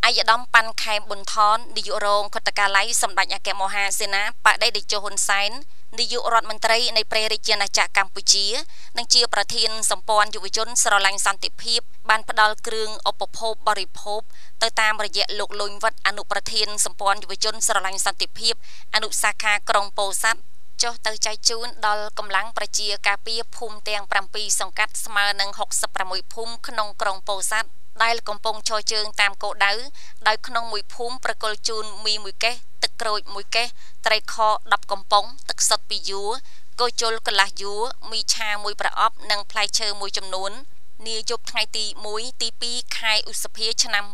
អាយដាមប៉ាន់ខែប៊ុនថននាយករងខុទ្ទកាល័យសម្ដេចអគ្គមហាសេនាបតីតេជោហ៊ុនសែននាយករដ្ឋមន្ត្រីនៃព្រះរាជាណាចក្រកម្ពុជានិងជាប្រធានសម្ព័ន្ធយុវជនស្រឡាញ់សន្តិភាពបានផ្ដល់គ្រឿងឧបភោគបរិភោគទៅតាមរយៈលោកលុញវត្តអនុប្រធានសម្ព័ន្ធយុវជនស្រឡាញ់សន្តិភាពអនុសាខាក្រុងពោធិ៍សាត់ចុះទៅចែកជូនដល់កម្លាំងប្រជាការពារភូមិទាំង7សង្កាត់ស្មើនឹង66ភូមិក្នុងក្រុងពោធិ៍សាត់ដែលកំពុងឈរជើងតាមគោលដៅដោយក្នុងមួយភូមិប្រគល់ជូនមី1កេសទឹកក្រូច1កេសត្រីខ10កំប៉ុងទឹកសុទ្ធ2យួរគោជលកន្លះយួរមីឆា1ប្រអប់និងផ្លែឈើមួយចំនួននាយប់ថ្ងៃទី1ទី2ខែឧសភាឆ្នាំ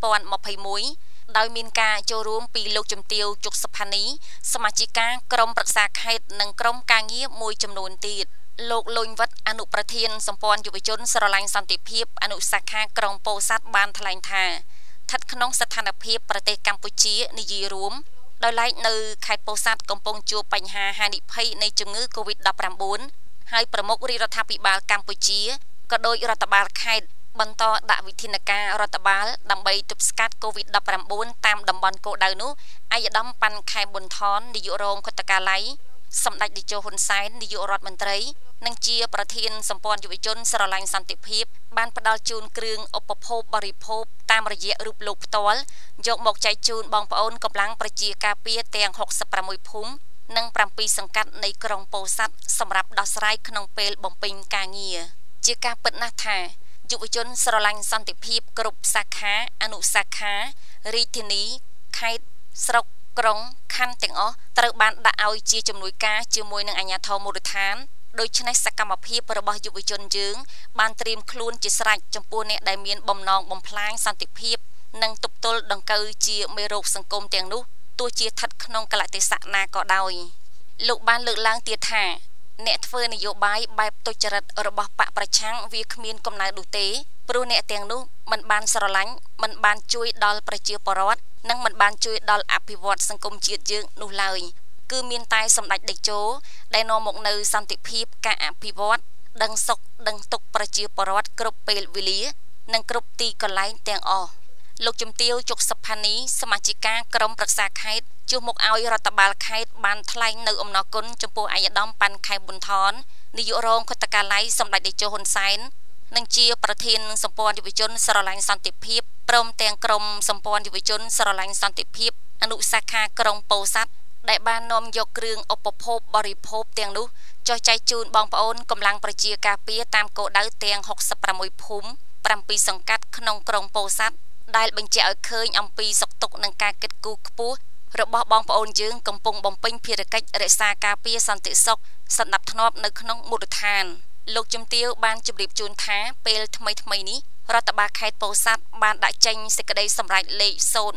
2021ដោយមានការចូលរួមពីលោកជំទាវជុកសុផានីសមាជិកក្រុមប្រឹក្សាខេត្តនិងក្រុមការងារមួយចំនួនទៀតលោកលុញវត្តអនុប្រធានសម្ព័ន្ធយុវជនស្រឡាញ់សន្តិភាពអនុសាខាក្រុងពោធិ៍សាត់បានថ្លែងថាស្ថិតក្នុងស្ថានភាពប្រទេសកម្ពុជានិយាយរួមដោយឡែកនៅខេត្តពោធិ៍សាត់កំពុងជួបបញ្ហាហានិភ័យនៃជំងឺ Covid-19 ហើយប្រមុខរាជរដ្ឋាភិបាលកម្ពុជាក៏ដោយរដ្ឋបាលខេត្តបន្តដាក់វិធានការរដ្ឋបាលដើម្បីទប់ស្កាត់ Covid-19 តាមតំបន់គោលដៅនោះអាយដាមប៉ាន់ខែប៊ុនថននាយករងខុទ្ទកាល័យសម្ដេចតេជោហ៊ុនសែននាយករដ្ឋមន្ត្រីនិងជាប្រធានសម្ព័ន្ធយុវជនស្រឡាញ់សន្តិភាពបានផ្ដល់ជូនគ្រឿងឧបភោគបរិភោគតាមរយៈរូបលោកផ្ទាល់យកមកចែកជូនបងប្អូនកម្លាំងប្រជាការពារទាំង66ភូមិនិង7សង្កាត់នៃក្រុងពោធិ៍សាត់សម្រាប់ដោះស្រាយក្នុងពេលបំពេញការងារជាការពិតណាស់ថាយុវជនស្រឡាញ់សន្តិភាពគ្រប់សាខាអនុសាខារាជធានីខេត្តស្រុកក្រុងខណ្ឌទាំងអស់ត្រូវបានដាក់ឲ្យជាជំនួយការជាមួយនឹងអាជ្ញាធរមូលដ្ឋានដូច្នេះសកម្មភាពរបស់យុវជនយើងបានត្រៀមខ្លួនជាស្រេចចំពោះអ្នកដែលមានបំណងបំផ្លាញសន្តិភាពនិងទប់ទល់ដង្កូវជាមេរោគសង្គមទាំងនោះទោះជាស្ថិតក្នុងកលៈទេសៈណាក៏ដោយលោកបានលើកឡើងទៀតថាអ្នកធ្វើនយោបាយបែបទុច្ចរិតរបស់បកប្រឆាំងវាគ្មានកំណៅនោះទេព្រោះអ្នកទាំងនោះមិនបានស្រឡាញ់មិនបានជួយដល់ប្រជាពលរដ្ឋនិងមិនបានជួយដល់អភិវឌ្ឍសង្គមជាតិយើងនោះឡើយគឺមានតែសម្ដេចតេជោដែលនាំមកនៅសន្តិភាពការអភិវឌ្ឍដឹងសុខដឹងទុក្ខប្រជាពលរដ្ឋគ្រប់ពេលវេលានិងគ្រប់ទីកន្លែងទាំងអស់លោកជំទាវជុកសុផានីសមាជិកក្រុមប្រឹក្សាខេត្តជួសមុខឲ្យរដ្ឋបាលខេត្តបានថ្លែងនៅអំណរគុណចំពោះអាយដាមប៉ាន់ខែប៊ុនថននាយករងខុទ្ទកាល័យសម្ដេចតេជោហ៊ុនសែននិងជាប្រធានសម្ព័ន្ធយុវជនស្រឡាញ់សន្តិភាពព្រមទាំងក្រុមសម្ព័ន្ធយុវជនស្រឡាញ់សន្តិភាពអនុសាខាក្រុងពោធិ៍សាត់ដែលបាននាំយកគ្រឿងឧបភោគបរិភោគទាំងនោះចុះចែកជូនបងប្អូនកម្លាំងប្រជាការពារតាមគោលដៅទាំង66ភូមិ7សង្កាត់ក្នុងក្រុងពោធិ៍សាត់ដែលបញ្ជាក់ឲ្យឃើញអំពីសុខទុក្ខនិងការគិតគូរខ្ពស់របស់បងប្អូនយើងកំពុងបំពេញភារកិច្ចរក្សាការពារសន្តិសុខសណ្ដាប់ធ្នាប់នៅក្នុងមូលដ្ឋានលោកជំទាវបានជម្រាបជូនថាពេលថ្មីនេះរដ្ឋបាលខេត្តពោធិ៍សាត់បានដាក់ចេញសេចក្តីសម្រេចលេខ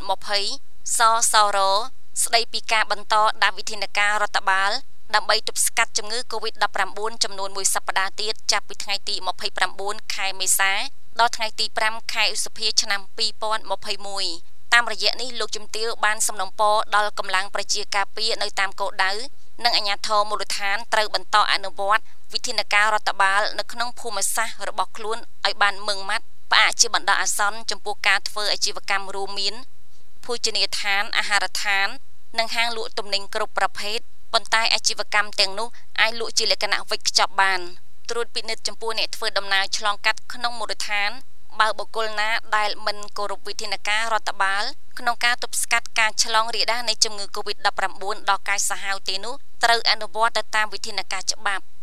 020សសរស្តីពីការបន្តដាក់វិធានការរដ្ឋបាលដើម្បីទប់ស្កាត់ជំងឺ Covid-19 ចំនួន1សប្តាហ៍ទៀតចាប់ពីថ្ងៃទី29ខែមេសាដល់ថ្ងៃទី5ខែឧសភាឆ្នាំ2021តាមរយៈនេះលោកជំទាវបានសំណូមពរដល់កម្លាំងប្រជាការពារនៅតាមគោលដៅនិងអាជ្ញាធរមូលដ្ឋានត្រូវបន្តអនុវត្តវិធានការរដ្ឋបាលនៅក្នុងភូមិសាស្ត្ររបស់ខ្លួនឲ្យបានម៉ឺងម៉ាត់ផ្អាកជាបណ្ដោះអាសន្នចំពោះការធ្វើអាជីវកម្មរួមមានភោជនីយដ្ឋានអាហារដ្ឋាននិងហាងលក់ទំនិញគ្រប់ប្រភេទប៉ុន្តែអាជីវកម្មទាំងនោះអាចលក់ជាលក្ខណៈវេចខ្ចប់បានត្រួតពិនិត្យចំពោះអ្នកធ្វើដំណើរឆ្លងកាត់ក្នុងមូលដ្ឋានបើបុគ្គលណាដែលមិនគោរពវិធានការរដ្ឋបាលក្នុងការទប់ស្កាត់ការឆ្លងរាលដាលនៃជំងឺ Covid-19 ដល់កាយសាហាវទេនោះត្រូវអនុវត្តទៅតាមវិធានការច្បាប់